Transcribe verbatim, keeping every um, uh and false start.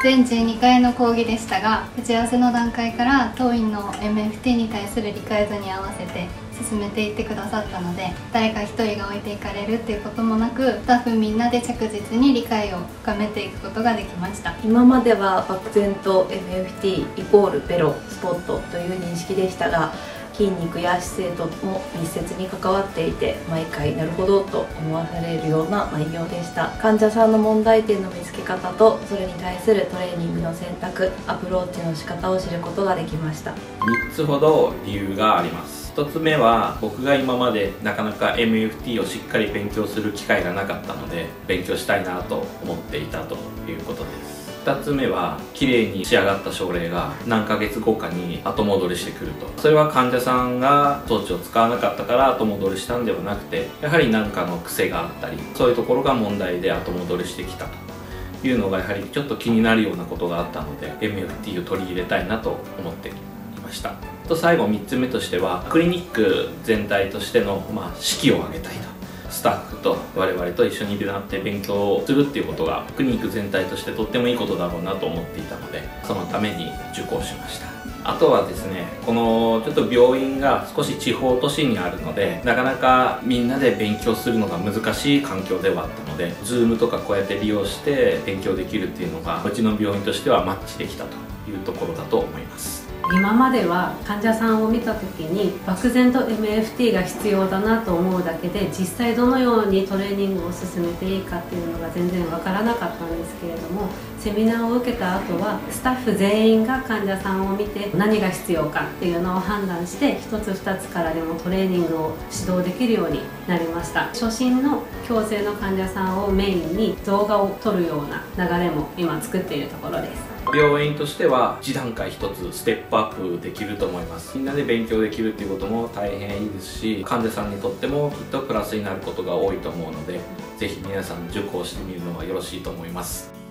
全じゅうにかいの講義でしたが、打ち合わせの段階から当院の エムエフティー に対する理解度に合わせて進めていってくださったので、誰か一人が置いていかれるっていうこともなく、スタッフみんなで着実に理解を深めていくことができました。 今までは漠然と エムエフティー イコールベロスポットという認識でしたが、筋肉や姿勢とも密接に関わっていて、毎回なるほどと思わされるような内容でした。患者さんの問題点の見つけ方と、それに対するトレーニングの選択、アプローチの仕方を知ることができました。 みっつほど理由があります。ひとつめは、僕が今までなかなか エムエフティー をしっかり勉強する機会がなかったので、勉強したいなと思っていたということです。ふたつめは、綺麗に仕上がった症例が何ヶ月後かに後戻りしてくると。それは患者さんが装置を使わなかったから後戻りしたんではなくて、やはり何かの癖があったり、そういうところが問題で後戻りしてきたというのがやはりちょっと気になるようなことがあったので、 エムエフティー を取り入れたいなと思っていました。と最後みっつめとしては、クリニック全体としての、まあ、士気を上げたいと。スタッフと我々と一緒になって勉強をするっていうことがクリニック全体としてとってもいいことだろうなと思っていたので、そのために受講しました。あとはですね、このちょっと病院が少し地方都市にあるので、なかなかみんなで勉強するのが難しい環境ではあったので、 Zoom とかこうやって利用して勉強できるっていうのがうちの病院としてはマッチできたというところだと思います。 今までは患者さんを見た時に漠然と エムエフティー が必要だなと思うだけで、実際どのようにトレーニングを進めていいかっていうのが全然わからなかったんですけれども、セミナーを受けた後はスタッフ全員が患者さんを見て何が必要かっていうのを判断して、一つ二つからでもトレーニングを指導できるようになりました。初診の矯正の患者さんをメインに動画を撮るような流れも今作っているところです。 病院としては一段階一つステップアップできると思います。みんなで勉強できるっていうことも大変いいですし、患者さんにとってもきっとプラスになることが多いと思うので、ぜひ皆さん受講してみるのはよろしいと思います。